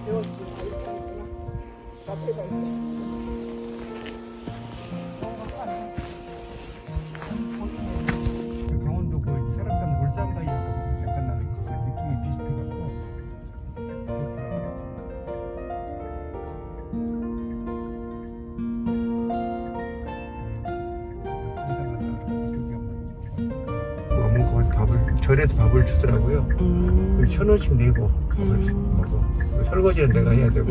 배웠지. 아, 이렇게 하는구나. 앞에가 있지. 강원도 그 설악산 울산바위하고 약간 나는 느낌이 비슷해갖고 어머니 거기서 밥을 절에서 밥을 주더라고요. 그 1,000원씩 내고 밥을 먹어. 설거지는 내가 해야 되고.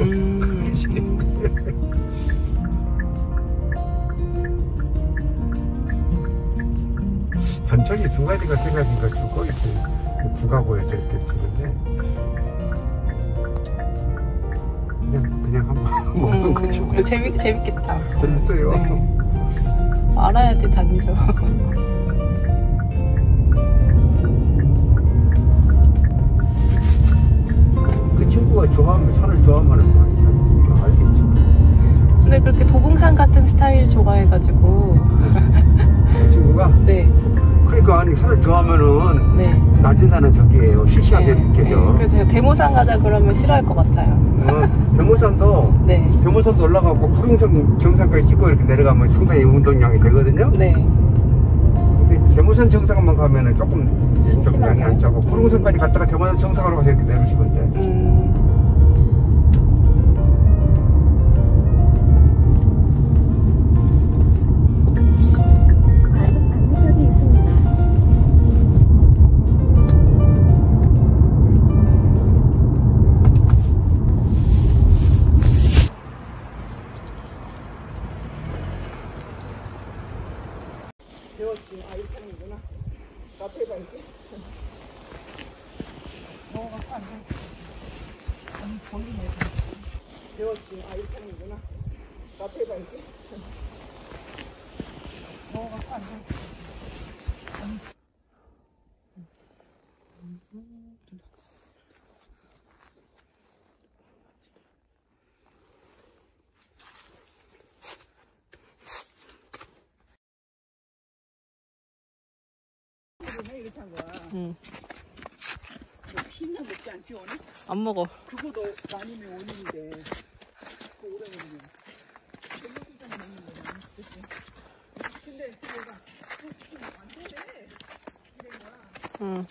반찬이 두 가지가 세 가지가 주고 이렇게 국하고해서 이렇게 주는데 그냥 한번 먹는 거죠. 재밌겠다. 재밌어요. 네. 알아야지 당이죠. 그 친구가 좋아하면 산을 좋아하면 알겠지. 근데 그렇게 도봉산 같은 스타일 좋아해가지고. 그 친구가? 네. 그러니까 아니 산을 좋아하면은 네. 낮은 산은 저기예요. 시시하게 느껴져. 네. 그래서 제가 대모산 가자 그러면 싫어할 것 같아요. 대모산도 네. 대모산도 올라가고 구룡산 정상까지 찍고 이렇게 내려가면 상당히 운동량이 되거든요. 네. 근데 대모산 정상만 가면은 조금 심심하게. 양이 안 짜고 구룡산까지 갔다가 대모산 정상으로 가서 이렇게 내려오시면 돼. 배웠지. 아, 이렇게 하는구나. 앞에가 있지. 넘어가서 안 돼. 아니, 보이네. 배웠지. 아, 이렇게 하는구나. 앞에가 있지. 넘어가서 안 돼. 아니. 이렇게 한 거야. 흰나 먹지 않지 오늘? 안 먹어. 그거도 많이면 원인인데 그거 오래 먹으면 깻잎이랑 먹는 거야. 근데 내가 안 되네. 이래가.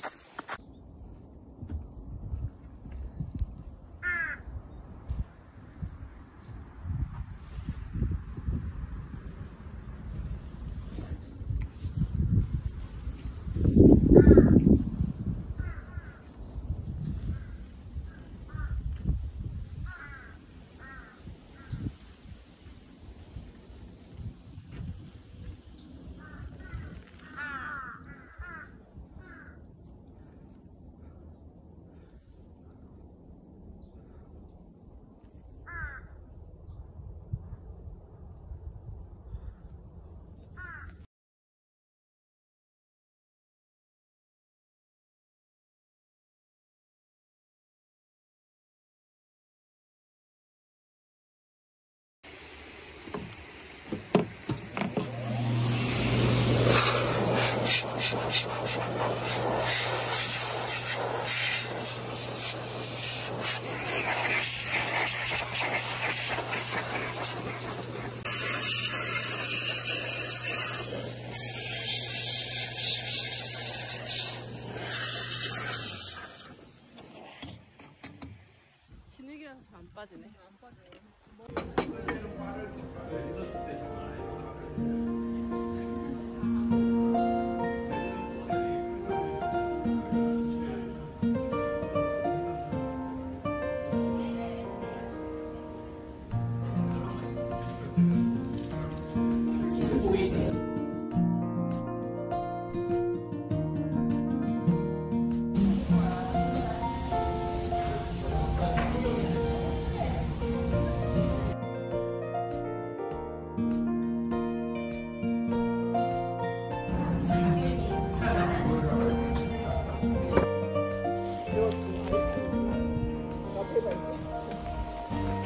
진흙이라서 잘 안 빠지네. 안 빠져. 배웠지. 아, 이렇게 하는구나. 앞에가 있지.